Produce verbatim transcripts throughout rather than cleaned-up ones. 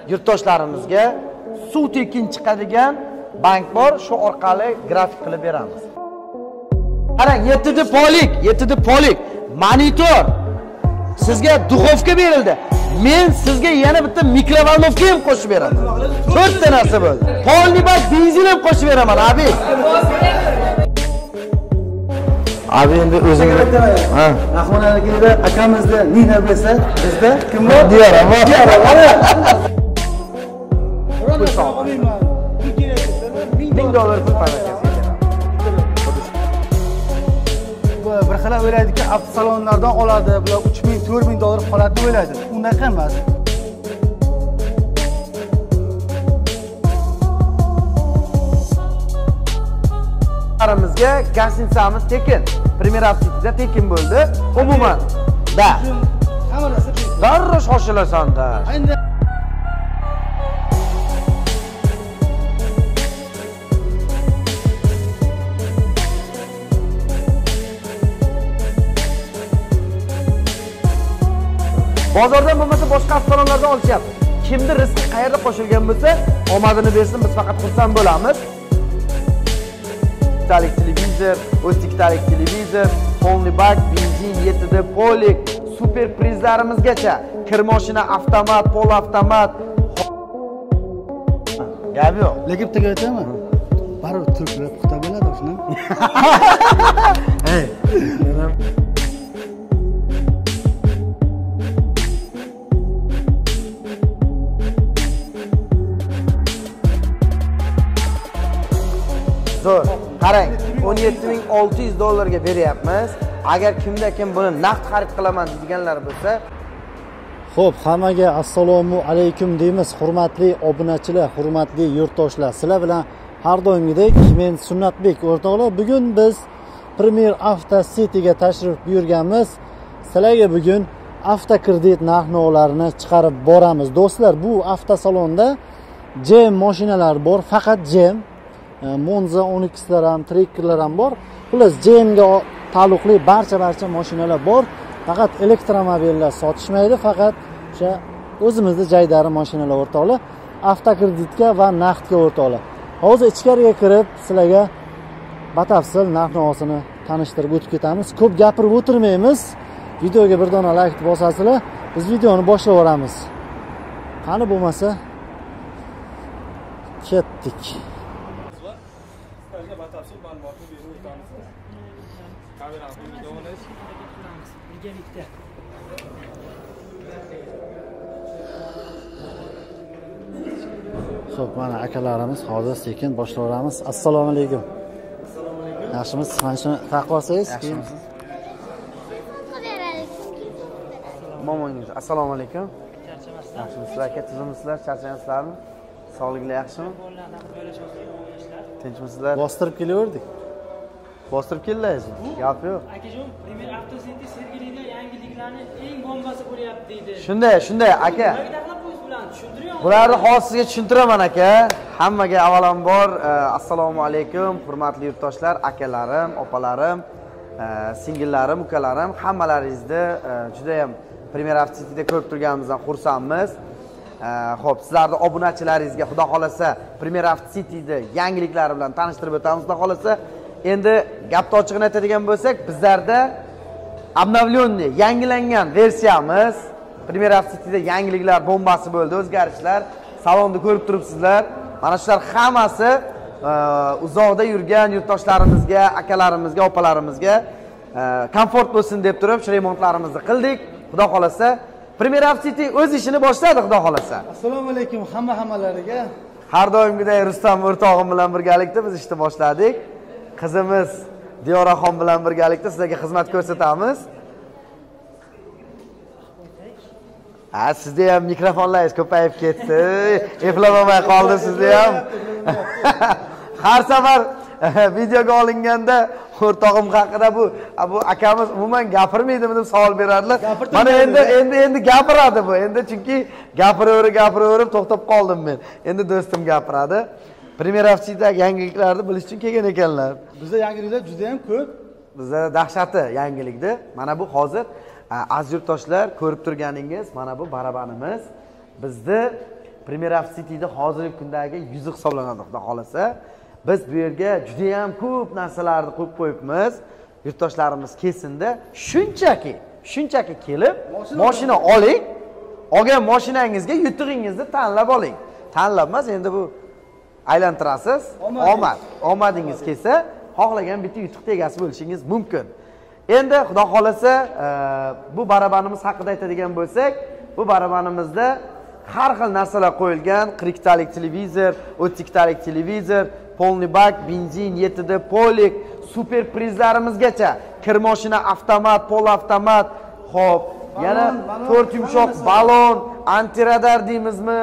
yurtdoshlarimizga suv tekin chiqadigan bank bor, shu orqali grafik qilib beramiz. Qarang, yetti D polik, yetti D polik monitor. Sizga duxovka berildi. Men sizga yana bitta mikrovolnovka ham qo'shib beraman. to'rtta narsa bo'ldi. Polni bak benzin ham qo'shib beraman, abi. Abi endi o'zing ha, Rahmonaligida akamizda Nina bo'lsa, bizda kim bor? Diyor, ammo. ming dollar pul parakasiga. Bir xil o'ylaydiki, avtosalonlardan oladi, bular uch ming, to'rt ming dollar qoladi o'ylaydi. Unaqa emas. Aramizga gastitsamiz tekin. Premier Avtositida tekin bo'ldi. Umuman da. Hamma narsa darrov shoshilasan-da. Bozordan bo'lmasa boshqa avtosalonlardan olishyapti. Kimdir rizqi qayerda qo'shilgan bo'lsa, omadini bersin, biz faqat xursand bo'lamiz. Talik televizor, o'ttiktalik televizor, Polnibak, benzin, yetti D polik, super prizlarimizgacha, kir mashina avtomat, pol avtomat. Gap yo'q. Lekin bittaga aytaman. Baribir turklar puxta bo'ladi shuni. Hey. Zo'r. Qarang, o'n yetti ming olti yuz dollarga beryapmiz. Agar kimda kim buni naqd xarid qilaman deganlar bo'lsa, xo'p, hammaga assalomu alaykum deymiz, hurmatli obunachilar, hurmatli yurtdoshlar. Sizlar bilan har doimgidek men Sunnatbek o'rtoqlar. Bugun biz Premier Avtosityga tashrif buyurganmiz. Sizlarga bugun avtokredit narx-navlarini chiqarib boramiz. Do'stlar, bu avtosalonda Gem mashinalar bor, faqat Gem. Monza o'n ikkilar ham, Trackerlar ham bor. Xullas, Gemga taalluqli barcha-barcha mashinalar bor. Faqat elektromobillar sotishmaydi, faqat o'sha o'zimizning jaydari mashinalar o'rtoqlar. Avtokreditga va naqdga o'rtoqlar. Hozir ichkariga kirib, sizlarga batafsil narx-navosini tanishtirib o'tib ketamiz. Ko'p gapirib o'tirmaymiz. Videoga bir dona like bosasizlar, biz videoni boshlab o'ramiz. Qani bo'lmasa, ketdik. Batafsil ma'lumotni berib o'tamiz. Kamerani videoni birgalikda. Xo'p, mana akalarimiz hozir sekin boshlayveramiz. Assalomu alaykum. Assalomu alaykum. Yaxshimisiz? Mana shuni taqib olsangiz, keyin. Momongiz, assalomu alaykum. Yaxshimisizlar, aka, tuzimsizlar, charchaysizlarmi? Sog'liklar yaxshimi? Tinchmisizlar? Bostirib kelaverdik. Bostirib keldingizmi? Gap yo'q. Akajon, Premier Avtosity Sergelida yangiliklarning eng bombasi bo'lyapti deydi. Shunday, shunday aka. Bularni hozir sizga tushuntiraman aka. Hammaga avvalambor assalomu alaykum, hurmatli yurtdoshlar, akalarim, opalarim, singillarim, ukalarim, hammalaringizni juda ham Premier Avtosityda ko'rib turganimizdan xursandmiz. Xo'p, sizlarning obunachilaringizga xudo xolasa Premier Avtosityda yangiliklari bilan tanishtirib o'tamiz xudo xolasa. Endi gapni ochig'ini aytadigan bo'lsak, bizlarda обновленный, yangilangan versiyamiz Premier Avtosityda yangiliklar bombasi bo'ldi, o'zgarishlar. Salonni ko'rib turibsizlar. Mana shular hammasi uzoqda yurgan yurtdoshlarimizga, akalarimizga, opalarimizga komfort bo'lsin deb turib, shu remontlarimizni qildik. Xudo xolasa Premier Avtosity o'z ishini boshladi, xudo xolasa. Assalomu alaykum hamma hammalariga. Har doimgidek Rustam o'rtog'im bilan birgalikda biz ishni boshladik. Qizimiz Diyoraxon bilan birgalikda sizlarga xizmat ko'rsatamiz. Ha, sizda ham mikrofonlaringiz ko'payib ketdi. Eplolmay qoldi sizda ham. Har safar videoga olinganda o'rtog'im haqida bu bu akamiz umuman gapirmaydimi deb savol beradilar. Mana endi endi endi gapiradi bu. Endi chunki gapiraverib gapiraverib to'xtab qoldim men. Endi do'stim gapiradi. Premier Avtosity'dagi yangiliklarni bilish uchun kelgan ekanlar. Bizda yangiliklar juda ham ko'p. Bizda dahshati yangilikda. Mana bu hozir aziz yurtdoshlar ko'rib turganingiz, mana bu barabanimiz. Bizni Premier City'da hozirgi kundagi yuzi hisoblanadi, xudo xolasa. Biz bu yerga juda ham ko'p narsalarni qo'yib qo'yibmiz. Yurtdoshlarimiz kelsinda, shunchaki, shunchaki kelib, mashina oling. Olgan mashinangizga yutug'ingizni tanlab oling. Tanlab emas, endi bu aylantirasiz. Omad, omadingiz kelsa, xohlagan bitta yutuq egasi bo'lishingiz mumkin. Endi xudo xolasa, bu barabanimiz haqida aytadigan bo'lsak, bu barabanimizda har xil narsalar qo'yilgan. qirq talik televizor, o'ttiz talik televizor, polni bak, benzin, yetti D polik, super prizlarimizgacha, kir mashina, avtomat, pol avtomat, xo'p, yana to'rt yumshoq balon, antiradar deymizmi,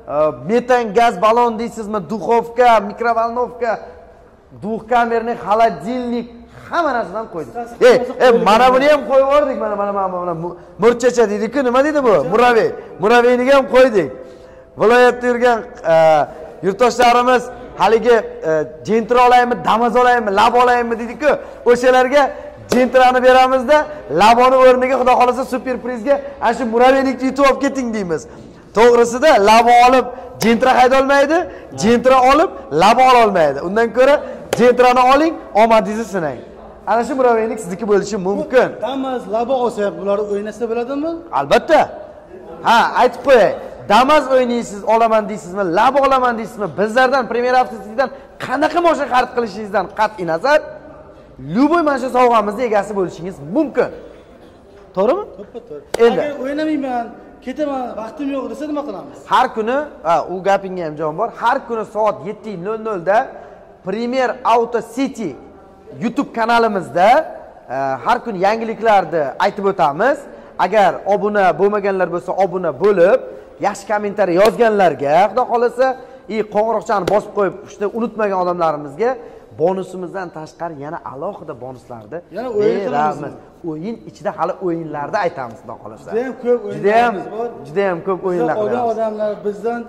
metan gaz balon deysizmi, duxovka, mikrovolnovka, duxkamerni, xolodilnik, hamma narsadan qo'ydik. Ey, ey, mana buni ham qo'yib yubordik, mana mana mana murchacha deydi-ku, nima deydi bu? Muravey. Muraveyni ham qo'ydik. Viloyatda yurgan yurtdoshlarimiz haligi jentra olaymi, damoz olaymi, lab olaymi deydi-ku, o'shalarga jentrani beramizda, laboni o'rniga xudo xolasa super prizga ana shu Muraveynikni yutib olib keting deymiz. To'g'risida labo olib jentra hayda olmaydi, jentra olib labo ola olmaydi. Undan ko'ra jentrani oling, omadingizni sinang. Ana shu Muraveynik sizniki bo'lishi mumkin. Damas labo olsa bular o'ynasa bo'ladimi? Albatta. Ha, aytib qo'yay. Damas o'ynaysiz, olaman deysizmi, labo olaman deysizmi? Bizlardan Premier City'dan qanaqa mashina xarid qilishingizdan qat'iy nazar, Luboy mana shu sovg'amizni egasi bo'lishingiz mumkin. To'g'rimi? To'ppa-to'g'ri. Endi o'ynamayman, ketaman, vaqtim yo'q desa nima qilamiz? Har kuni, ha, u gapingga ham jon bor. Har kuni soat yetti nol nol da Premier Auto City YouTube kanalimizda har kun yangiliklarni aytib o'tamiz. Agar obuna bo'lmaganlar bo'lsa, obuna bo'lib, yaxshi kommentariy yozganlarga, xudo xolasa, i qo'ng'iroqchani bosib qo'yib, shuni unutmagan odamlarimizga bonusimizdan tashqari yana alohida bonuslarni yana o'yin qilamiz. O'yin ichida hali o'yinlarda aytamiz, xudo xolasa. Juda ham ko'p o'yinlarimiz bor. Juda ham ko'p o'yinlar qilamiz. Qolgan odamlar bizdan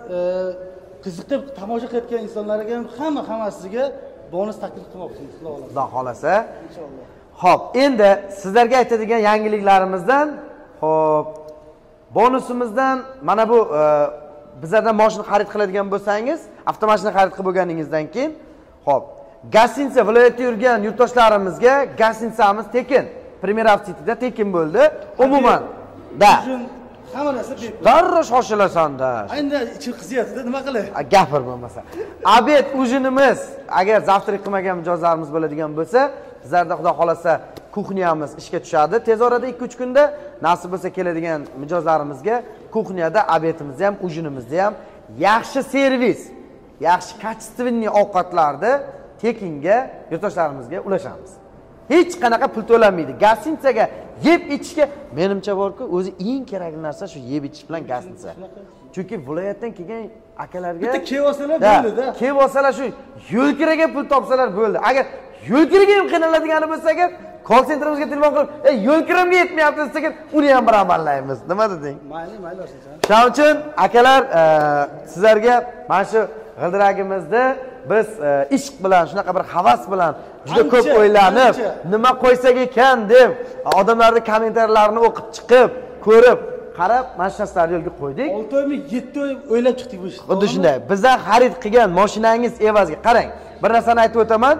qiziqib tomosha qilayotgan insonlarga ham hamma hammasiga bonus taklif qilmoqchimiz, xudo xolasa. Inshaalloh. Xo'p, endi sizlarga aytadigan yangiliklarimizdan, xo'p, bonusimizdan mana bu bizlardan mashina xarid qiladigan bo'lsangiz, avtomashina xarid qilib bo'lganingizdan keyin, xo'p, Gasinsa viloyatda yurgan yurtdoshlarimizga Gasinsamiz tekin. Premier City'da tekin bo'ldi. Umuman da. Hamma narsa bepul. Darrov shoshilasan-da. Endi ichim qizyapti, nima qilay? Gapir bo'lmasa. Obed ujinimiz, agar zavtrik qilmagan mijozlarimiz bo'ladigan bo'lsa, bizlarda xudo xolasa kuxnyamiz ishga tushadi. Tez orada ikki uch kunda nasib bo'lsa keladigan mijozlarimizga kuxnyada obedimizni ham, ujinimizni ham yaxshi servis, yaxshi kачественный ovqatlarni tekinga yurtdoshlarimizga ulashamiz. Hech qanaqa pul to'lanmaydi. Gasinsaga yeb ichishga menimcha borku, o'zi eng kerakli narsa shu yeb ichish bilan gasinsa. Chunki viloyatdan kelgan akalarga bitta kelib olsalar bo'ldi-da. Kelib olsalar shu yo'lkiraga pul topsalar bo'ldi. Agar yo'lkiraga ham qiynaladigani bo'lsa agar, call centrimizga telefon qilib, "Ey, yo'lkiramga yetmayapti" desak, uni ham bir amallaymiz. Nima deding? Mayli, mayli o'sha. Shuning uchun akalar, sizlarga mana shu g'ildiragimizda biz ishq bilan, shunaqa bir havas bilan juda ko'p o'ylanib, nima qo'ysak ekan deb odamlarning kommentariyalarini o'qib chiqib, ko'rib, qarab, mana shu narsalarni yo'lga qo'ydik. olti oymi, yetti oy o'ylab chiqdik bu ishni. Xuddi shunday. Bizdan xarid qilgan mashinangiz evaziga qarang. Bir narsani aytib o'taman,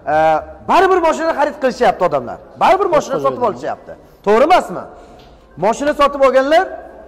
baribir mashina xarid qilishyapti odamlar. Baribir mashina sotib olishyapti. To'g'ri emasmi? Mashina sotib olganlar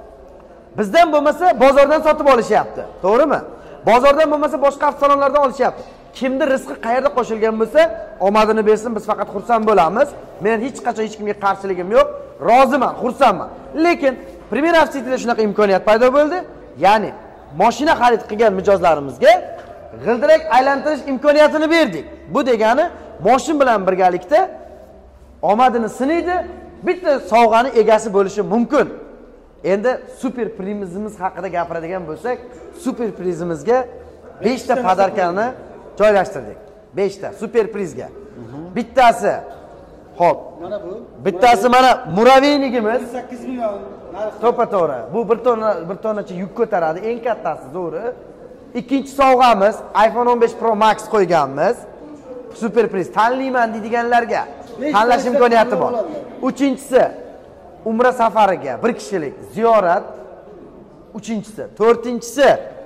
bizdan bo'lmasa bozordan sotib olishyapti. To'g'rimi? Bozordan bo'lmasa boshqa avtosalonlardan olishyapti. Kimning rizqi qayerda qo'shilgan bo'lsa, omadini bersin, biz faqat xursand bo'lamiz. Men hech qachon hech kimga qarshiligim yo'q, roziman, xursandman. Lekin Premier City'da shunaqa imkoniyat paydo bo'ldi. Ya'ni mashina xarid qilgan mijozlarimizga g'ildirak aylantirish imkoniyatini berdik. Bu degani mashin bilan birgalikda omadini sinaydi, bitta sovg'ani egasi bo'lishi mumkin. Endi super prizimiz haqida gapiradigan bo'lsak, super prizimizga besh ta podarkani joylashtirdik. besh ta super prizga. Bittasi xo'p. Mana bu. Bittasi mana Muraveyligimiz sakkiz million narx. To'ppa-to'g'ri. Bu bir tonna bir tonnacha yuk ko'taradi, eng kattasi, to'g'ri. Ikkinchi sovg'amiz iPhone o'n besh Pro Max qo'yganmiz. Super priz tanlayman deydiganlarga tanlash imkoniyati bor. Uchinchisi Umra safariga bir kishilik ziyorat. Uchinchisi, to'rtinchisi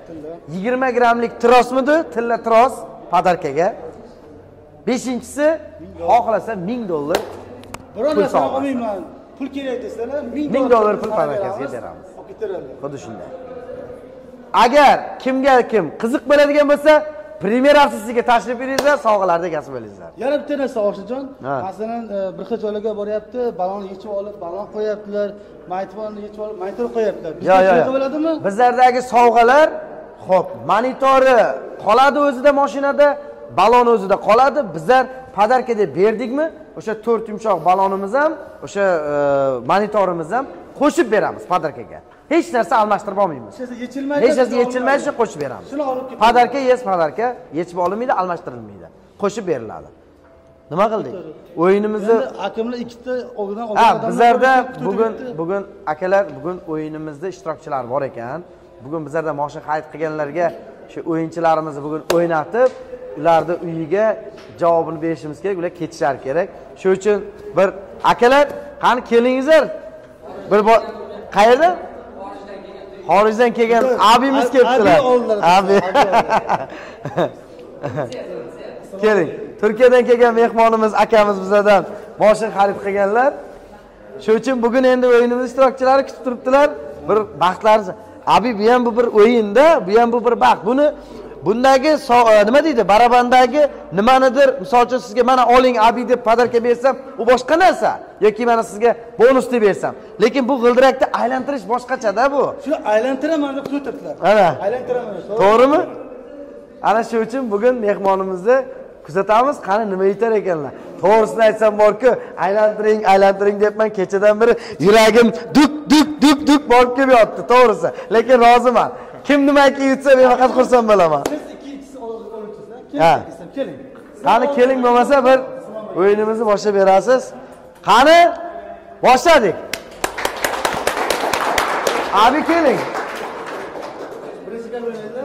yigirma grammlik trosmidi? Tilla tros podarkaga. beshinchisi xohlasa ming dollar. Birolar sog' olmayman. Pul kerak desalar ming dollar pul podarkasiga beramiz. Xuddi shunday. Agar kimga kim qiziq bo'ladigan bo'lsa, premyer afsisiga tashrif buyuringlar, sovg'alarda kasb bo'linglar. Yana bitta narsa Oshirjon, masalan, bir xil joylarga boryapti, balonni yechib olib, balon qo'yaptilar, monitorni yechib olib, monitor qo'yaptilar. Bizda shunaqa bo'ladimi? Bizlardagi sovg'alar, xo'p, monitori qoladi o'zida mashinada, balon o'zida qoladi. Bizlar podarka deb berdikmi? O'sha to'rt yumshoq balonimiz ham, o'sha monitorimiz ham qo'shib beramiz podarkaga. Hech narsa almashtirib olmaymiz. Hech narsa yechilmaydi. Hech narsa yechilmaydi, qo'shib beramiz. Shuni olib ketib. Podarka yes, podarka yechib olinmaydi, almashtirilmaydi. Qo'shib beriladi. Nima qildik? O'yinimizni akamlar ikkita oldidan olgan odamlar. Ha, bizlarda bugun bugun akalar bugun o'yinimizda ishtirokchilar bor ekan. Bugun bizlarda mashina xarid qilganlarga shu o'yinchilarimizni bugun o'ynatib, ularni uyiga javobini berishimiz kerak, ular ketishlari kerak. Shuning uchun bir akalar, qani kelingizlar. Bir qayerda? Xorijdan kelgan abimiz kelibdilar. Abi. Keling. Turkiyadan kelgan mehmonimiz, akamiz bizlardan mashina xarid qilganlar. Shuning uchun bugun endi o'yinimiz ishtirokchilari kutib turibdilar. Bir baxtlarimiz. Abi, bu ham bu bir o'yinda, bu ham bu bir baxt. Buni bundagi nima deydi? Barabandagi nimanidir, misol uchun sizga mana oling abi deb podarka bersam, u boshqa narsa. Yoki mana sizga bonus deb bersam. Lekin bu g'ildirakni aylantirish boshqacha-da bu. Shuni aylantiraman deb o'tiribdilar. Ana. Aylantiraman. To'g'rimi? Ana shu uchun bugun mehmonimizni kuzatamiz, qani nima yetar ekanlar. To'g'risini aytsam borku, aylantiring, aylantiring debman kechadan beri yuragim duk duk duk duk borib kelyapti, to'g'risi. Lekin roziman. Kim nimaki yutsa men faqat xursand bo'laman. Siz ikkinchisi olib o'tiribsizlar. Keling. Qani keling bo'lmasa bir o'yinimizni boshlab berasiz. Qani boshladik. Abi keling. Birinchi gal o'ynaydi.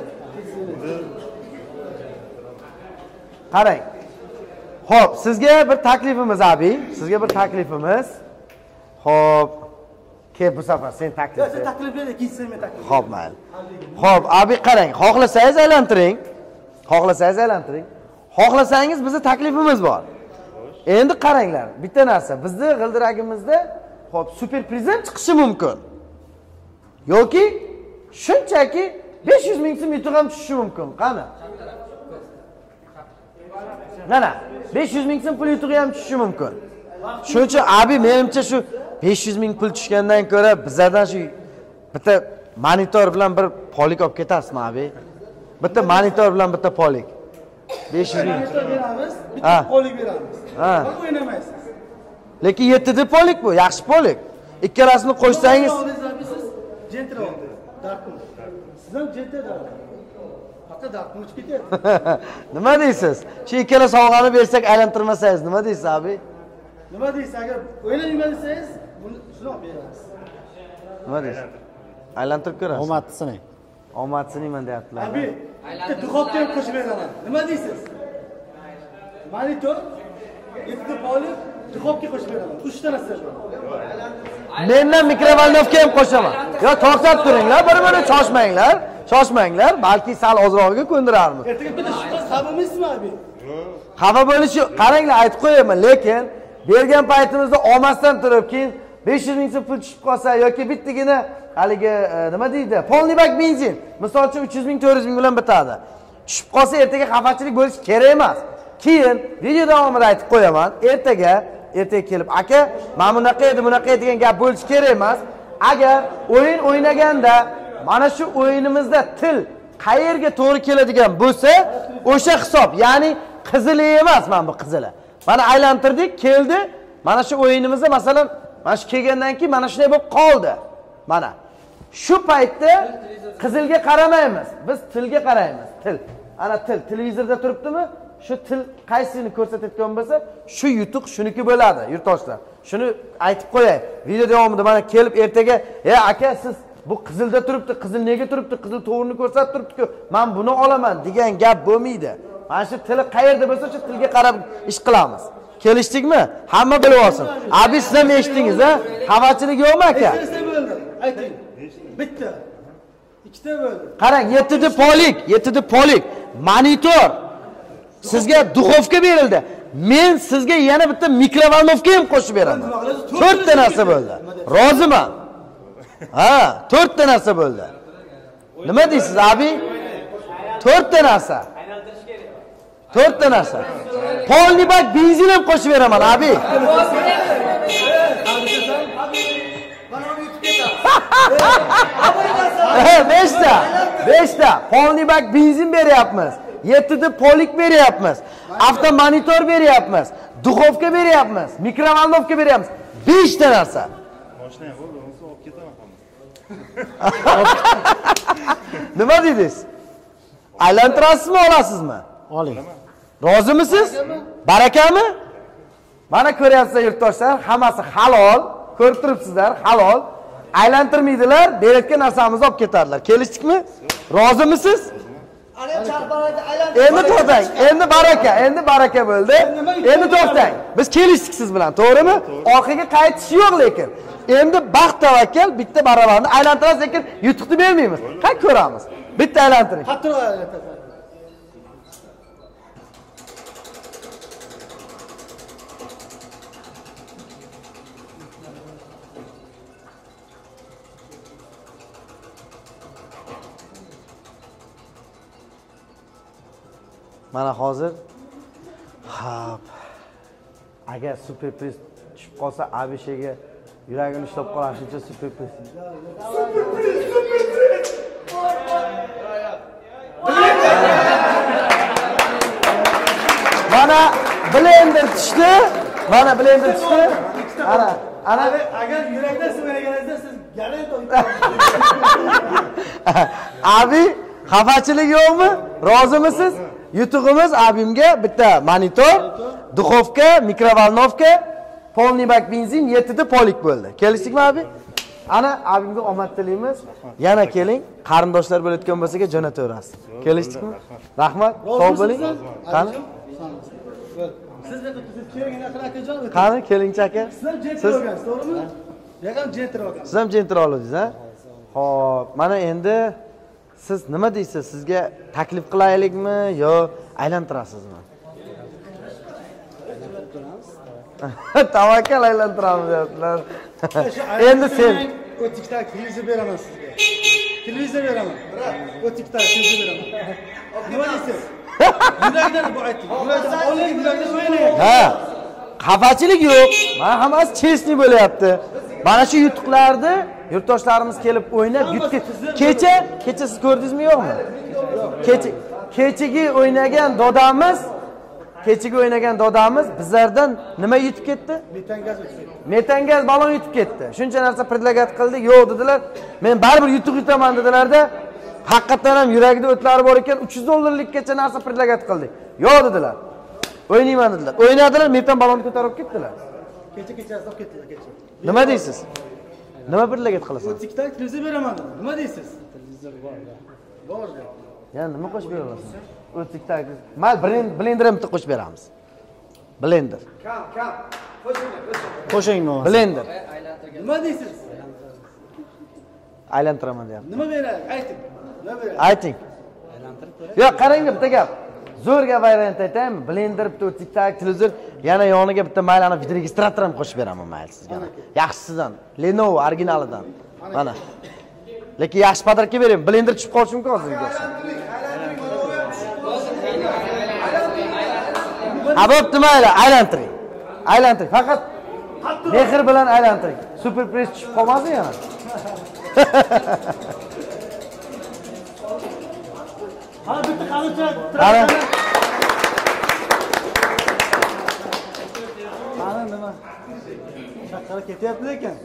Qarang. Xo'p, sizga bir taklifimiz abi, sizga bir taklifimiz. Xo'p, ke bu safar sen taklif Sen taklif ber, ikkinchisi men taklif. Xo'p, mayli. Xo'p, abi qarang, xohlasangiz aylantiring. Xohlasangiz aylantiring. Xohlasangiz bizning taklifimiz bor. Endi qaranglar, bitta narsa, bizning g'ildiragimizda xo'p, super prizm chiqishi mumkin. Yoki shunchaki besh yuz ming so'm yutuq ham tushishi mumkin. Qani? Mana, besh yuz ming so'm pul yutug'i ham tushishi mumkin. Shuning uchun abi menimcha shu besh yuz ming pul tushgandan ko'ra bizlardan shu bitta monitor bilan bir polik olib ketasizmi abi? Bitta monitor bilan bitta polik. besh yuz ming monitor beramiz, bitta polik beramiz. Ha. O'ynamaysiz. Lekin yettita polik bu, yaxshi polik. Ikkalasini qo'shsangiz, siz jentra oldi. Darkun. Siz ham jentra darkun. Faqat darkun uchib ketyapti. Nima deysiz? Shu ikkala sovg'ani bersak aylantirmasangiz nima deysiz abi? Nima deysiz? Agar o'ynamayman desangiz, buni shuni olib beramiz. Nima deysiz? Aylantirib ko'rasiz. Omadni sinang. Omadni sinayman deyaptilar. Abi, bitta duxovka ham qo'shib beraman. Nima deysiz? Monitor, yetti polik, duxovka qo'shib beraman. uch ta narsa bor. Mendan mikrovalnovka ham qo'shaman. Yo, to'xtab turinglar, bir-birini shoshmanglar. Shoshmanglar, balki sal ozrog'iga ko'ndirarmiz. Ertaga bitta shubhasiz xabarmisizmi abi? Xafa bo'lishi, qaranglar, aytib qo'yaman, lekin bergan paytimizda olmasdan turib, keyin besh yuz ming so'm pul tushib qolsa yoki bittagina haligi nima deydi? Polni bak benzin. Misol uchun uch yuz ming, to'rt yuz ming bilan bitadi. Tushib qolsa ertaga xafachilik bo'lishi kerak emas. Keyin video davomida aytib qo'yaman, ertaga ertaga kelib, aka, mana bunaqa edi, bunaqa edi degan gap bo'lishi kerak emas. Agar o'yin o'ynaganda mana shu o'yinimizda til qayerga to'g'ri keladigan bo'lsa, o'sha hisob, ya'ni qizili emas, mana bu qizili. Mana aylantirdik, keldi. Mana shu o'yinimizda masalan, mana shu kelgandan keyin mana shunday bo'lib qoldi. Mana shu paytda qizilga qaramaymiz. Biz tilga qaraymiz. Til. Ana til televizorda turibdimi? Shu til qaysini ko'rsatayotgan bo'lsa, shu yutuq shuniki bo'ladi, yurtdoshlar. Shuni aytib qo'yay. Video davomida mana kelib ertaga, "Ey aka, siz bu qizilda turibdi, qizil nega turibdi? Qizil to'g'rini ko'rsatib turibdi-ku, men buni olaman" degan gap bo'lmaydi. Mana shu tili qayerda bo'lsa, shu tilga qarab ish qilamiz. Kelishdikmi? Hamma bilib olsin. Abi, siz ham eshitdingiz, ha? Xafachilik yo'qmi aka? Bo'ldi. Ayting. Bitta. ikkita bo'ldi. Qarang, yettita polik, yettita polik, monitor. Sizga duxovka berildi. Men sizga yana bitta mikrovalnovka ham qo'shib beraman. to'rtta narsa bo'ldi. Roziman. Ha, to'rtta narsa bo'ldi. Nima deysiz, abi? to'rtta narsa. to'rtta narsa. Polni bak benzin ham qo'shib beraman, abi. beshta. beshta. Polni bak benzin beryapmiz. yettita polik beryapmiz. Avtomonitor beryapmiz. Duxovka beryapmiz. Mikrovalnovka beryapmiz. beshta narsa. Mashina ham bo'ldi, uni olib ketaman hamma. Nima dedingiz? Aylantirasizmi, olasizmi? Oling. Rozimisiz? Barakami? Mana ko'ryapsizlar yurtdoshlar, hammasi halol. Ko'rib turibsizlar, halol. Aylantirmaydilar, berayotgan narsamizni olib ketadilar. Kelishdikmi? Rozimisiz? Endi to'xtang, endi baraka, endi baraka bo'ldi. Endi to'xtang. Biz kelishdik siz bilan, to'g'rimi? Orqaga qaytish yo'q lekin. Endi baxt tavakkal bitta baravarni aylantirasiz, lekin yutuqni bermaymiz. Qani ko'ramiz. Bitta aylantiring. Qattiq aylantirasiz. Mana hozir hop. Agar super press tushib qolsa, Abishega yuragini ushlab qolishuncha super press. Super press, super press. Mana blender tushdi. Mana blender tushdi. Ana, ana agar yurakdan sivaraganingizda siz garant Abi, xafachilik yo'qmi? Rozimisiz? Yutug'imiz abimga bitta monitor, duxovka, mikrovalnovka, polni bak benzin, yettita polik bo'ldi. Kelishdikmi abi? Ana abimga omad tilaymiz. Yana keling, qarindoshlar bo'layotgan bo'lsa-ga jo'nataverasiz. Kelishdikmi? Rahmat. Sog' bo'ling. Qani? Siz siz keling akajon. Qani keling aka. Siz ham jentir olgansiz, to'g'rimi? Yaqin jentir olgansiz. Siz ham jentir oldingiz, ha? Xo'p, mana endi siz nima deysiz? Sizga taklif qilaylikmi yo aylantirasizmi? Tavakkal aylantiramiz deyaptilar. Endi sen o'tikdan televizor beraman sizga. Televizor beraman. O'tikdan televizor beraman. Nima deysiz? Yurakdan bu aytdik. Yurakdan oling, yurakdan o'ynayapti. Ha. Xafachilik yo'q. Mana hammasi chestni bo'layapti. Mana shu yutuqlarni yurtdoshlarimiz kelib o'ynab yutib kecha kecha siz ko'rdingizmi yo'qmi? Kecha kechagi o'ynagan dodamiz kechagi o'ynagan dodamiz bizlardan nima yutib ketdi? Metan gaz yutib ketdi. Metan gaz balon yutib ketdi. Shuncha narsa predlagat qildik, yo'q dedilar. Men baribir yutuq yutaman dedilarda, haqiqatan ham yuragida o'tlari bor ekan, uch yuz dollarlikgacha narsa predlagat qildik. Yo'q dedilar. O'ynayman dedilar. O'ynadilar, metan balonni ko'tarib ketdilar. Kecha kechasi olib ketdilar kecha. Nima deysiz? Nima predlagat qilasan? O'tikdan televizor beraman. Nima deysiz? Televizor bor. Bor. Yana nima qo'shib bera olasan? O'tikdan. Mal blender ham bitta qo'shib beramiz. Blender. Kam, kam. Qo'shing, Qo'shing nima? Blender. Nima deysiz? Aylantiraman deyapti. Nima beray? Ayting. Nima beray? Ayting. Aylantirib ko'ray. Yo'q, qarang bitta gap. Zo'r gap variant aytaymi? Blender bitta o'tikdan televizor, yana yoniga bitta mayli ana videoregistrator ham qo'shib beraman mayli sizga. Yaxshisidan, Lenovo originalidan. Mana. Lekin yaxshi podarka bering. Blender tushib qolishi mumkin hozirga. Ha, bo'pti mayli, aylantiring. Aylantiring. Faqat mehr bilan aylantiring. Super press tushib qolmasin yana. Ha, bitta qalicha. Qani? Qani nima? Shaqqa ketyapti ekan.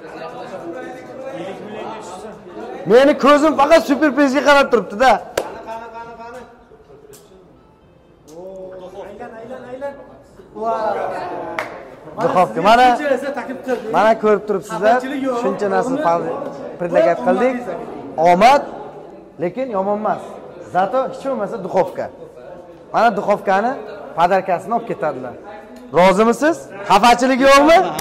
Meni ko'zim faqat super pressga qarab turibdi-da. Qani, qani, qani, qani. Oo, aylan, aylan, aylan. Duxovka. Mana taklif qildik. mana ko'rib turibsizlar. Shuncha narsa predlagat qildik. Omad, lekin yomon emas. Zato hech bo'lmasa duxovka. Mana duxovkani podarkasini olib ketadilar. Rozimisiz? Xafachilik yo'qmi?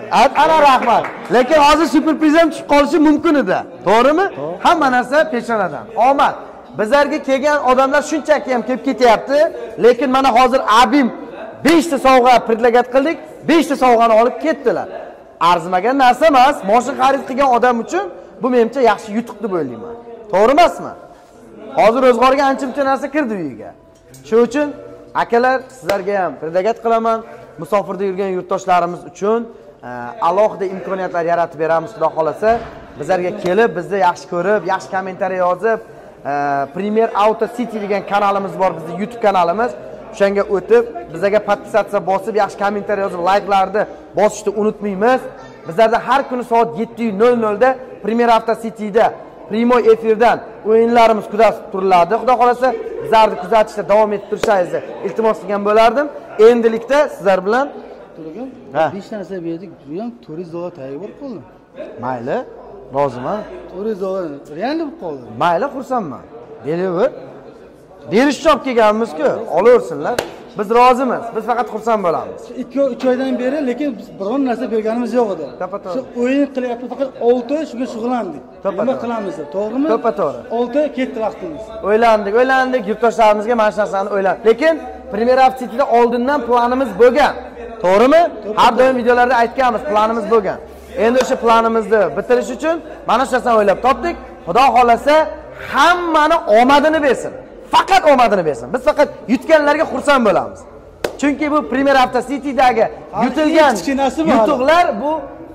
Ana rahmat. Lekin hozir super priz ham tushib qolishi mumkin edi. To'g'rimi? Hamma narsa peshonadan. Omad. Bizlarga kelgan odamlar shunchaki ham kelib ketyapti, lekin mana hozir abim besh ta sovg'a predlagat qildik, besh ta sovg'ani olib ketdilar. Arzimagan narsa emas, mashina xarid qilgan odam uchun bu menimcha yaxshi yutuq deb o'ylayman. To'g'ri emasmi? Hozir o'zg'orga ancha-muncha narsa kirdi uyiga. Shuning uchun akalar, sizlarga ham predlagat qilaman. Musofirda yurgan yurtdoshlarimiz uchun alohida imkoniyatlar yaratib beramiz, xudo xolasa. Bizlarga kelib, bizni yaxshi ko'rib, yaxshi kommentariy yozib, Premier Auto City degan kanalimiz bor, bizning YouTube kanalimiz. O'shanga o'tib, bizga podpisatsiya bosib, yaxshi kommentariy yozib, like'larni bosishni unutmaymiz. Bizlarda har kuni soat yetti nol nol da Premier Auto Cityda Primo efirdan o'yinlarimiz kuzatib turiladi. Xudo xolasa, bizlarni kuzatishda davom etib turishingizni iltimos qilgan bo'lardim. Endilikda sizlar bilan turgan besh narsa berdik, bu ham to'rt yuz dollar tayyor bo'lib qoldi. Mayli, roziman. to'rt yuz dollar real bo'lib qoldi. Mayli, xursandman. Beraver. Berish uchun kelganmiz-ku, olaversinlar. Biz rozimiz. Biz faqat xursand bo'lamiz. ikki uch oydan beri lekin biz biron narsa berganimiz yo'q edi. Shu o'yin qilyapmiz, faqat olti oy shunga shug'ullandik. Nima qilamiz, to'g'rimi? To'ppa-to'g'ri. olti oy ketdi vaqtimiz. O'ylandik, o'ylandik, yurtdoshlarimizga mana shu narsani o'ylandik. Lekin Premier Auto Cityda oldindan planimiz bo'lgan. To'g'rimi? Har doim videolarda aytganmiz, planimiz bo'lgan. Endi o'sha planimizni bitirish uchun mana shu narsani o'ylab topdik. Xudo xolasa, hammani omadini bersin. Faqat omadini bersin. Biz faqat yutganlarga xursand bo'lamiz. Chunki bu Premier Auto City'dagi yutilgan yutuqlar bu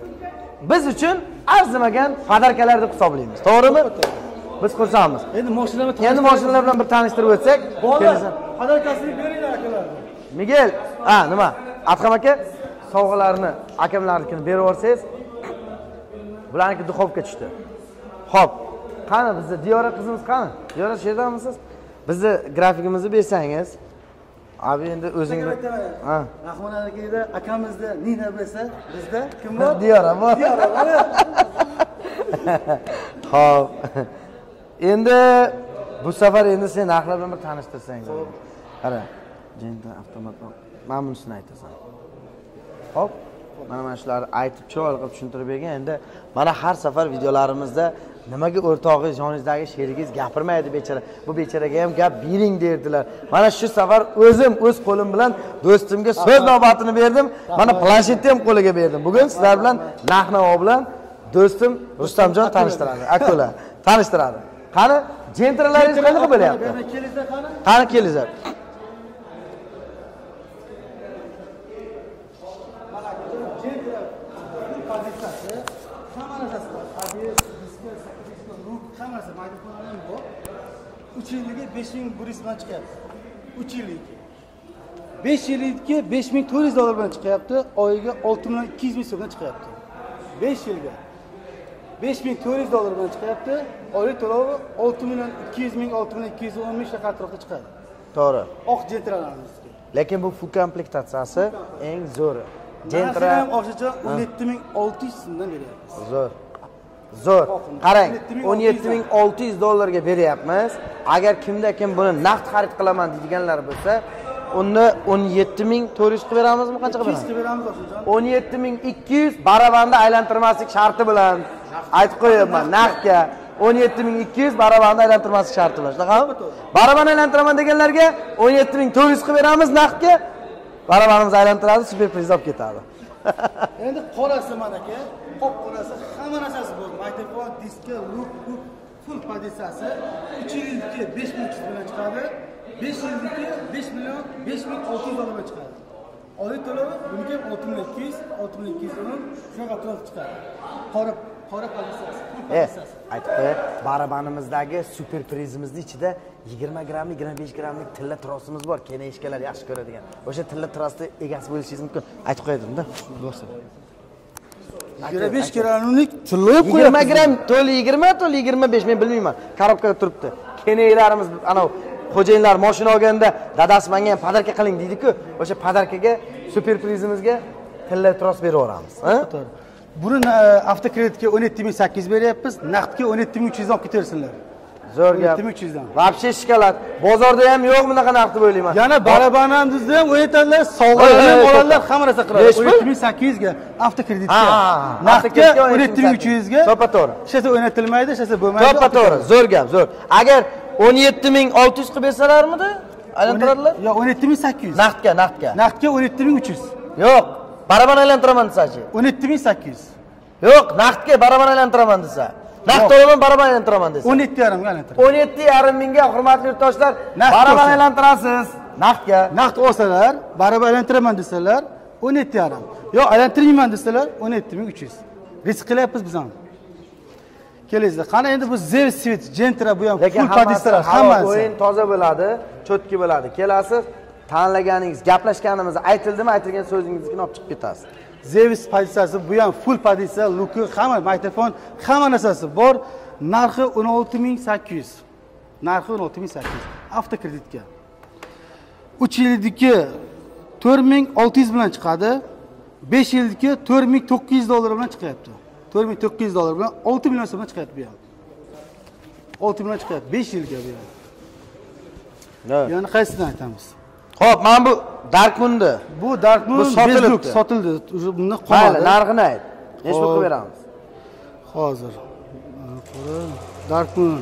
biz uchun arzimagan padarkalar deb hisoblaymiz. To'g'rimi? Biz xursandmiz. Endi mashinalarni Endi mashinalar bilan bir tanishtirib o'tsak, padarkasini beringlar akalar. Miguel, ha, nima? Adham aka sovg'alarni akamlarnikini berib yuborsangiz, bularniki duxovka tushdi. Xo'p, qani bizni Diyora qizimiz qani? Diyora sherdamisiz? Bizni grafikimizni bersangiz. Abi endi o'zing ha. Rahmon akada akamizda Nina bo'lsa, bizda kim bor? Diyora bor. Diyora bor. Xo'p. Endi bu safar endi sen narxlar bilan bir tanishtirsang. Qara, Jenta avtomat. Mana bunisini aytasan. Xo'p. Mana mana shularni aytib chiroyli qilib tushuntirib bergan. Endi mana har safar videolarimizda nimaga o'rtog'ingiz, yoningizdagi sherigingiz gapirmaydi bechara. Bu bechoraga ham gap bering derdilar. Mana shu safar o'zim o'z qo'lim bilan do'stimga so'z navbatini berdim. Mana planshetni ham qo'liga berdim. Bugun sizlar bilan narx-navo bilan do'stim Rustamjon tanishtiradi. Akola tanishtiradi. Qani, jentralaringiz qanaqa bo'lyapti? Kelinglar qani? Qani kelinglar. uch yillikka besh ming bir yuz bilan chiqyapti. uch yillikka. besh yillikka besh ming to'rt yuz dollar bilan chiqyapti, oyiga olti million ikki yuz ming so'mdan chiqyapti. besh yilga besh ming to'rt yuz dollar bilan chiqyapti, oylik to'lovi olti million ikki yuz ming, olti million ikki yuz o'n ming shaqat atrofida chiqadi. To'g'ri. Oq jentralarimiz. Lekin bu full komplektatsiyasi eng zo'ri. Jentra ham o'shacha o'n yetti ming olti yuz so'mdan beryapmiz. Zo'r. Zo'r. Qarang, o'n yetti ming olti yuz dollarga beryapmiz. Agar kimda kim buni naqd xarid qilaman deydiganlar bo'lsa, uni o'n yetti ming to'rt yuz qilib beramizmi? Qancha qilib beramiz? ikki yuz qilib beramiz o'shacha. o'n yetti ming ikki yuz barabanni aylantirmaslik sharti bilan aytib qo'yaman, naqdga o'n yetti ming ikki yuz barabanni aylantirmaslik sharti bilan. Shunaqami? Barabanni aylantiraman deganlarga o'n yetti ming to'rt yuz qilib beramiz naqdga. Barabanimizni aylantiradi, super priz olib ketadi. Endi qorasi mana aka, qop qorasi hamma narsasi bor. Mikrofon, diska, loop, full pozitsiyasi uch yillikka besh ming uch yuz bilan chiqadi. besh yillikka besh million besh ming olti yuz dollar bilan chiqadi. Oylik to'lovi bunga olti million ikki yuz, olti million ikki yuz o'n shunaqa atrofda chiqadi. Qora qora pozitsiyasi, full pozitsiyasi. Aytib qo'y, barabanimizdagi super prizimizning ichida yigirma grammlik, yigirma besh grammlik tilla trosimiz bor. Kenayishkalar yaxshi ko'radigan. O'sha tilla trosni egasi bo'lishingiz mumkin. Aytib qo'yadim-da. Bo'lsa. yigirma besh grammlik tilla qo'yib yigirma gramm, to'li yigirma, to'li yigirma besh, men bilmayman. Korobkada turibdi. Kenaylarimiz ana xo'jayinlar mashina olganda dadasi menga ham padarka qiling deydi-ku. O'sha padarkaga super prizimizga tilla tros berib yuboramiz, ha? Buni avtokreditga o'n yetti ming sakkiz yuz beryapmiz, naqdga o'n yetti ming uch yuz olib ketaversinlar. Zo'r gap. o'n yetti ming uch yuzdan. Вообще shikolat. Bozorda ham yo'q bunaqa narx deb o'ylayman. Yana barabanamizda ham o'yatadilar, sovg'alar ham oladilar, hamma narsa qiladi. o'n yetti ming sakkiz yuzga avtokreditga. Naqdga o'n yetti ming uch yuzga. To'ppa-to'g'ri. Ishasa o'ynatilmaydi, ishasa bo'lmaydi. To'ppa-to'g'ri. Zo'r gap, zo'r. Agar o'n yetti ming olti yuz qilib bersalarmidi? Aylantiradilar? Yo'q, o'n yetti ming sakkiz yuz. Naqdga, naqdga. Naqdga o'n yetti ming uch yuz. Yo'q, baraban aylantiraman desachi. o'n yetti ming sakkiz yuz. Yo'q, naqdga baraban aylantiraman desa. Naqd olaman, baraban aylantiraman desa. o'n yetti yarim ga aylantiradi. o'n yetti yarim mingga hurmatli yurtdoshlar, Naqd baraban olsa. aylantirasiz. Naqdga. Naqd olsalar, barabar aylantiraman desalar, o'n yetti yarim. Yo'q, aylantirmayman desalar, o'n yetti ming uch yuz. Risk qilyapmiz biz ham. Kelingizlar. Qani endi bu Zev Swit, Gentra bu ham full padistalar hammasi. O'yin toza bo'ladi, cho'tki bo'ladi. Kelasiz, tanlaganingiz, gaplashganimiz aytildimi, aytilgan so'zingizni olib chiqib ketasiz. Zevis pozitsiyasi bu ham full pozitsiya, luki, hamma mikrofon, hamma narsasi bor. Narxi o'n olti ming sakkiz yuz. Narxi o'n olti ming sakkiz yuz. Avtokreditga. uch yildagi to'rt ming olti yuz bilan chiqadi. besh yildagi to'rt ming to'qqiz yuz dollar bilan chiqyapti. to'rt ming to'qqiz yuz dollar bilan olti million so'mdan chiqyapti bu ham. olti million chiqyapti besh yilga bu ham. Yana qaysidan aytamiz? Xo'p, mana bu Darkmoon'di. Bu Darkmoon Bu sotilibdi. sotildi. Buni Mayli, qoladi. narxini ayt. Necha pul qilib beramiz? Hozir. Darkmoon.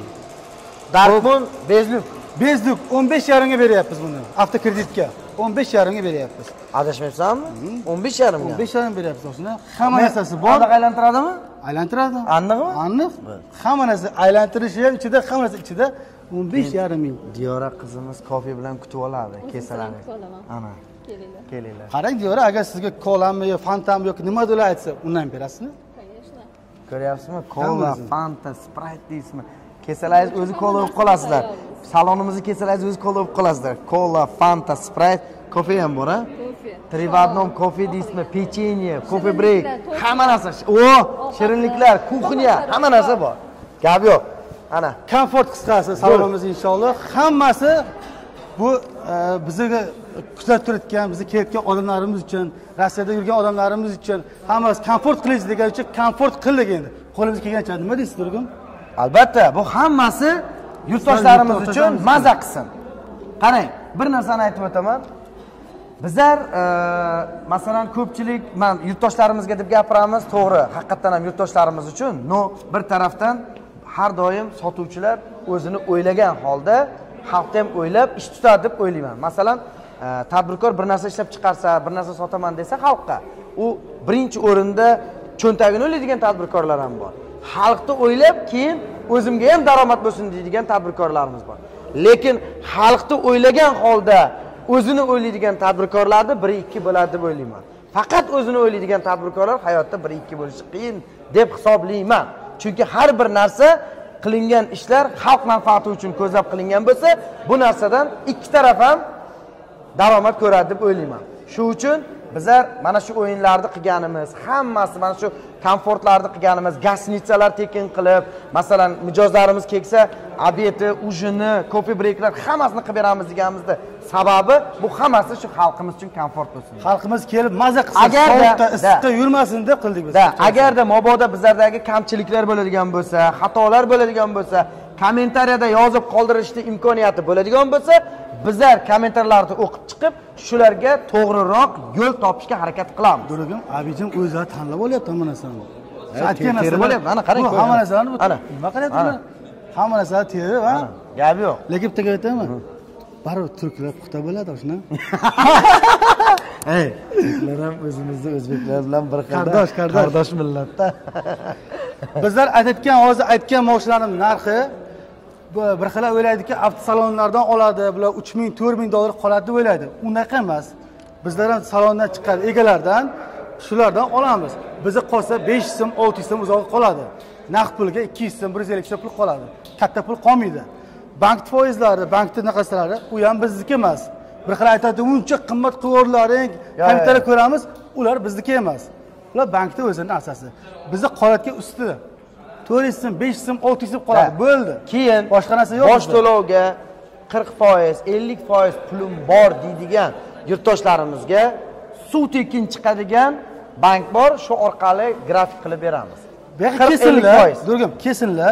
Darkmoon bezluk. Bezluk o'n besh yarim ga beryapmiz buni. Avtokreditga o'n besh yarim ga beryapmiz. Adashmayapsanmi? o'n besh yarim ga. o'n besh yarim beryapmiz o'shuna. Hamma narsasi bor. Aniq aylantiradimi? Aylantiradi. Aniqmi? Aniq. Hamma narsa aylantirishi ham ichida, hamma narsa ichida o'n besh yarim ming. Diyora qizimiz kofe bilan kutib oladi, kesalarni. Ana. Kelinglar. Kelinglar. Qarang Diyora, agar sizga kolami yo fantami yoki nima deb aytsa, undan berasizmi? Конечно. Ko'ryapsizmi? Kola, Hammasi. Fanta, Sprite deysizmi? Kesalaringiz o'zi kola bo'lib qolasizlar. Salonimizni kesalaringiz o'zi kola bo'lib qolasizlar. Kola, Fanta, Sprite, kofe ham bor, a? Kofe. Три в одном kofe deysizmi? Pechenye, kofe break, hamma narsa. O, shirinliklar, kuxnya, hamma narsa bor. Gap yo'q. Ana. Komfort qisqasi salonimiz inshaalloh. Hammasi bu e, bizga kuzatib turadigan, bizni kelayotgan odamlarimiz uchun, Rossiyada yurgan odamlarimiz uchun hammasi komfort qilish degan uchun komfort qildik endi. Qo'limizga kelgancha nima deysiz, Turg'un? Albatta, bu hammasi yurtdoshlarimiz uchun maza qilsin. Qarang, bir narsani aytib o'taman. Bizlar e, masalan ko'pchilik men yurtdoshlarimizga deb gapiramiz, to'g'ri, haqiqatan ham yurtdoshlarimiz uchun, no bir tarafdan har doim sotuvchilar o'zini o'ylagan holda xalqni ham o'ylab ish tutadi deb o'ylayman. Masalan, e, tadbirkor bir narsa ishlab chiqarsa, bir narsa sotaman desa xalqqa, u birinchi o'rinda cho'ntagini o'ylaydigan tadbirkorlar ham bor. Xalqni o'ylab, keyin o'zimga ham daromad bo'lsin deydigan tadbirkorlarimiz bor. Lekin xalqni o'ylagan holda o'zini o'ylaydigan tadbirkorlarni bir ikki bo'ladi deb o'ylayman. Faqat o'zini o'ylaydigan tadbirkorlar hayotda bir ikki bo'lishi qiyin deb hisoblayman. Chunki har bir narsa qilingan ishlar xalq manfaati uchun ko'zlab qilingan bo'lsa, bu narsadan ikki taraf ham daromad ko'radi deb o'ylayman. Shu uchun bizlar mana shu o'yinlarni qilganimiz, hammasi mana shu komfortlarni qilganimiz, gasnitsalar tekin qilib, masalan, mijozlarimiz kelsa, obedi, ujini, kofe breaklar hammasini qilib beramiz deganimizda sababi bu hammasi shu xalqimiz uchun komfort bo'lsin. Xalqimiz kelib maza qilsin, Agarda- sovuqda, issiqda yurmasin deb qildik biz. Da, agarda mabodo bizlardagi kamchiliklar bo'ladigan bo'lsa, xatolar bo'ladigan bo'lsa, kommentariyada yozib qoldirishni imkoniyati bo'ladigan bo'lsa, bizlar kommentarlarni o'qib chiqib, shularga to'g'riroq yo'l topishga harakat qilamiz. Durugim, abijim o'zlari tanlab olyapti hamma narsani. Aytgan narsalar bo'lyapti. Ana qarang, bu hamma narsalarni ana nima qilyaptilar? Hamma narsani terib, ha? Gap yo'q. Lekin bitta gap aytaman. Baribir turklar puxta bo'ladi shuna. Ey, turklar ham o'zimizni o'zbeklar bilan bir xilda Qardosh, qardosh. qardosh millatda. Bizlar aytgan, hozir aytgan mashinalarning narxi bu bir xil o'ylaydiki, avtosalonlardan oladi, bular uch ming, to'rt ming dollar qoladi deb o'ylaydi. Unaqa emas. Bizlar ham salondan chiqqan egalardan shulardan olamiz. Bizga qolsa besh yuz so'm, olti yuz so'm uzoq qoladi. Naqd pulga ikki yuz so'm, bir yuz ellik so'm pul qoladi. Katta pul qolmaydi. Bank foizlari, bankning naqadlari u ham bizniki emas. Bir xil aytadi, uncha qimmat qilvorlaring, kommentariy ko'ramiz, ular bizniki emas. Ular bankda o'zining asasi. Bizda qolatga usti to'rt yuz so'm, besh yuz so'm, olti yuz so'm qoladi. Bo'ldi. Keyin boshqa narsa yo'q. Bosh to'lovga qirq foiz, ellik foiz pulim bor deydigan yurtdoshlarimizga suv tekin chiqadigan bank bor, shu orqali grafik qilib beramiz. Kesinlar, Durgim, kesinlar.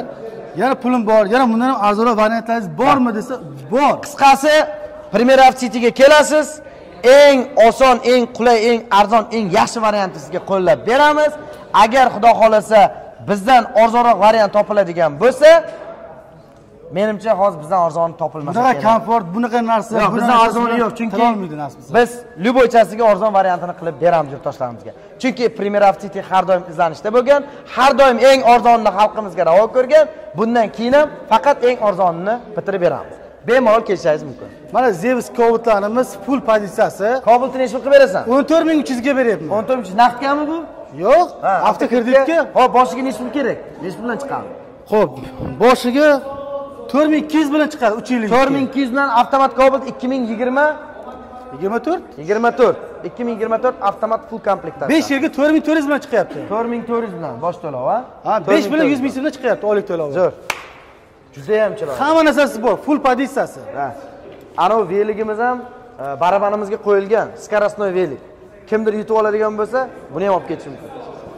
Yana pulim bor, yana bundan ham arzonroq variantlaringiz bormi desa, bor. Qisqasi, Premier City-ga kelasiz. Eng oson, eng qulay, eng arzon, eng yaxshi variantni sizga qo'llab beramiz. Agar xudo xolasa bizdan arzonroq variant topiladigan bo'lsa, menimcha hozir bizdan arzon topilmasa kerak. Bunaqa komfort, bunaqa narsa, yo'q, bizdan arzoni yo'q, chunki biz lyuboychasiga arzon variantini qilib beramiz yurtdoshlarimizga. Chunki Premier City har doim izlanishda bo'lgan, har doim eng arzonini xalqimizga ravo ko'rgan. Bundan keyin ham faqat eng arzonini bitirib beramiz. Bemalol kelishingiz mumkin. Mana Zeus Cobalt-larimiz full pozitsiyasi. Cobalt-ni nechta qilib berasan? o'n to'rt ming uch yuz ga beryapman. o'n to'rt ming naqdgami bu? Yo'q, avtokreditga. Hop, boshiga nechta pul kerak? Nechta bilan chiqadi? Xo'p, boshiga to'rt ming ikki yuz bilan chiqadi uch yillik. to'rt ming ikki yuz bilan avtomat Cobalt ikki ming yigirma yigirma to'rt yigirma to'rt ikki ming yigirma to'rt avtomat full komplektatsiya. besh yilga to'rt ming to'rt yuz bilan chiqyapti. to'rt ming to'rt yuz bilan bosh to'lov, ha? Ha, besh bilan yuz ming so'mdan chiqyapti oylik to'lov. Zo'r. Juda ham chiroyli. Hamma narsasi bor, full pozitsiyasi. Ha. Ana veligimiz ham barabanimizga qo'yilgan, скоростной velik. Kimdir yutib oladigan bo'lsa, buni ham olib ketish mumkin.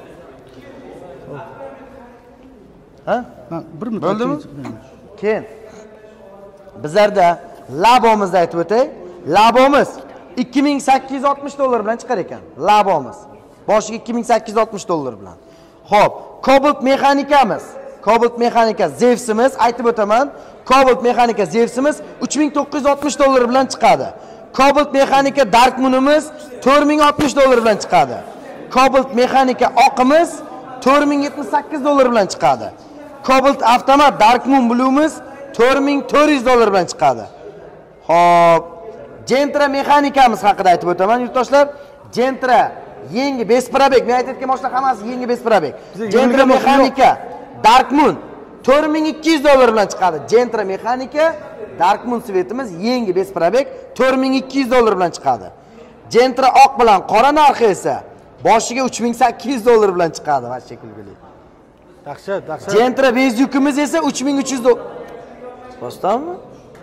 Ha? Bir minut. Bo'ldimi? Keyin bizlarda labomizni aytib o'tay. Labomiz ikki ming sakkiz yuz oltmish dollar bilan chiqar ekan. Labomiz boshiga ikki ming sakkiz yuz oltmish dollar bilan. Xo'p, Cobalt mexanikamiz. Cobalt mexanika Zevsimiz aytib o'taman. Cobalt mexanika Zevsimiz uch ming to'qqiz yuz oltmish dollar bilan chiqadi. Cobalt mexanika Darkmoonimiz to'rt ming oltmish dollar bilan chiqadi. Cobalt mexanika oqimiz to'rt ming yetmish sakkiz dollar bilan chiqadi. Cobalt avtomat Darkmoon Blue'miz to'rt ming to'rt yuz dollar bilan chiqadi. Xo'p, Gentra mexanikamiz haqida aytib o'taman yurtdoshlar. Gentra yangi besprabek, men aytayotgan mashina hammasi yangi besprabek. Gentra mexanika Darkmoon to'rt ming ikki yuz dollar bilan chiqadi. Gentra mexanika Darkmoon svetimiz yangi besprabek to'rt ming ikki yuz dollar bilan chiqadi. Gentra oq bilan qora narxi esa boshiga uch ming sakkiz yuz dollar bilan chiqadi. Va shekilli. Dahshat, dahshat. Gentra bezyukimiz esa uch ming uch yuz dollar. Rostdanmi?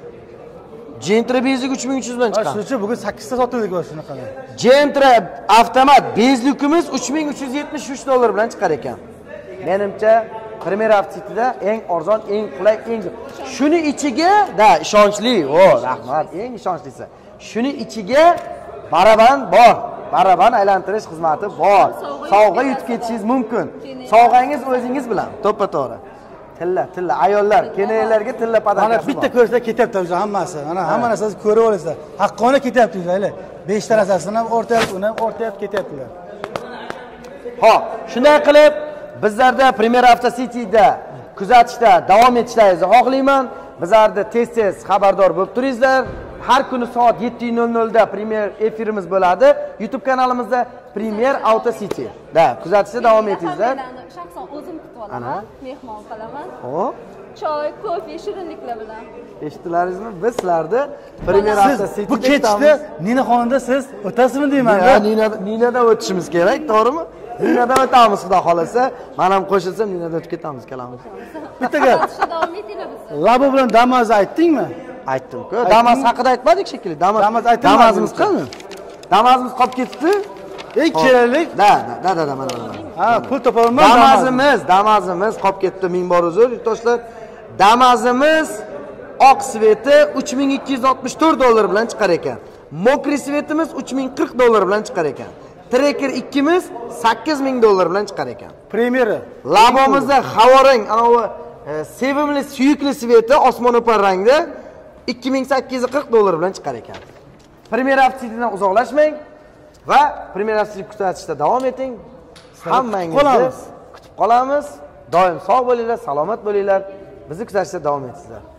Gentra bezyuk uch ming uch yuz bilan chiqadi. Shuning uchun bugun sakkiz ta sotuvdik bor shunaqa. Gentra avtomat bezyukimiz uch ming uch yuz yetmish uch dollar bilan chiqar ekan. Menimcha Premier City'da eng arzon, eng qulay, eng shuni ichiga da ishonchli, o, rahmat, eng ishonchlisi. Shuni ichiga baraban bor. Baraban aylantirish xizmati bor. Sovg'a yutib ketishingiz mumkin. Sovg'angiz o'zingiz bilan, to'ppa-to'g'ri. Tilla, tilla ayollar, kenalarga tilla padakasi. Mana bitta ko'rsa ketyapti o'zi hammasi. Mana hamma narsani ko'rib olasizlar. Haqqona ketyapti o'zi. besh ta narsasini ham o'rtayib, uni ham o'rtayib ketyaptilar. Xo'p, shunday qilib bizlarda Premier City'da kuzatishda davom etishlaringizni xohlayman. Bizlarda tez-tez xabardor bo'lib turingizlar. Har kuni soat yetti nol nol da Premier efirimiz bo'ladi. YouTube kanalimizda Premier Auto City da kuzatishda davom etingizlar. Shaxsan o'zim kutib olaman, mehmon qilaman. Xo'p. Choy, kofe, shirinliklar bilan. Eshitdilaringizmi? Biz sizlarni Premier Auto City'da bu ketishda Ninaxonda siz o'tasizmi deyman. Nina Ninadan o'tishimiz kerak, to'g'rimi? Ninadan o'tamiz xudo xolasa. Men ham qo'shilsam Ninadan o'tib ketamiz, kalamiz. Bitta gap. Davom etinglar biz. Labo bilan Damozni aytdingmi? Aytdim-ku. Damas haqida aytmadik shekilli. Damas Damas aytdim. Damazimiz qani? Damazimiz qolib ketdi. Eng kerakli. Da, da, da, da, mana mana. Ha, pul topolmay. Damazimiz, Damazimiz qolib ketdi. Ming bor uzr, yurtdoshlar. Damazimiz oq sveti uch ming ikki yuz oltmish to'rt dollar bilan chiqar ekan. Mokri svetimiz uch ming qirq dollar bilan chiqar ekan. Tracker ikkimiz sakkiz ming dollar bilan chiqar ekan. Premyera. Labomizda havorang, anavi sevimli suyukli sveti osmono'par rangda ikki ming sakkiz yuz qirq dollar bilan chiqar ekan. Premier City'dan uzoqlashmang va Premier City kuzatishda davom eting. Hammangizni kutib qolamiz. Doim sog' bo'linglar, salomat bo'linglar. Bizni kuzatishda davom etingizlar.